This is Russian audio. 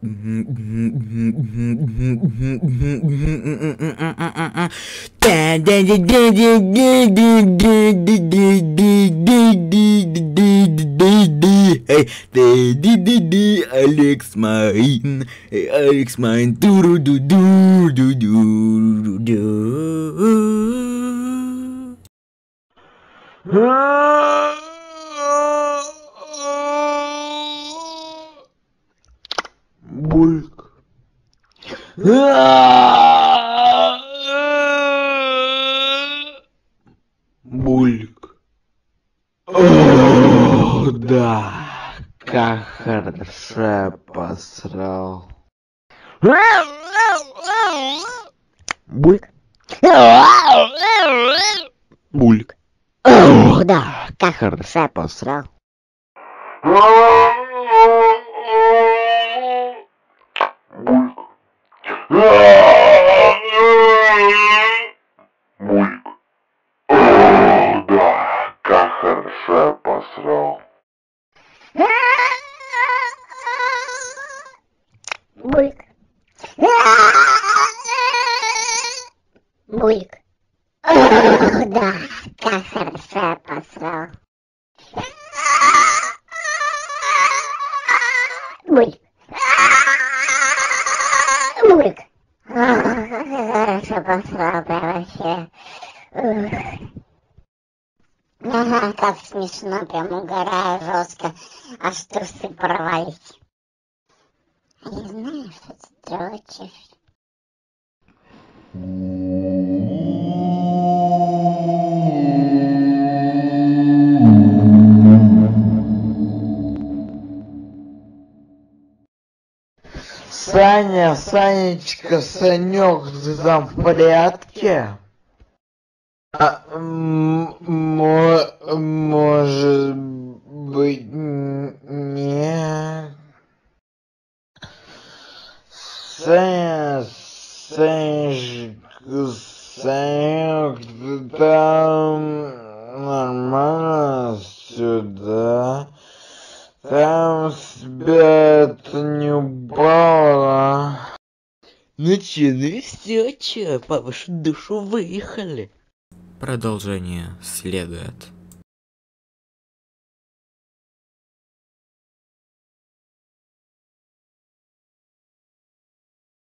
Алекс Майн, Алекс Майн, Бульк. Бульк. О, да, как хорошо я посрал. Бульк. Бульк. Да, как хорошо я посрал. Бульк. О, да, как хорошо я посрал. Бульк. Бульк. Да, как хорошо я посрал. Бульк. Бульк. Хорошо посрал, прям вообще. Ага, как смешно, прям угораю жестко, аж трусы порвались. А я знаю, что ты дрочишь. Саня, Санечка, Санек, ты там в порядке? Может быть, нет. Саня, Санечка, Санек, ты там нормально сюда? Там свет не упало. Ну и все, по вашу душу выехали. Продолжение следует.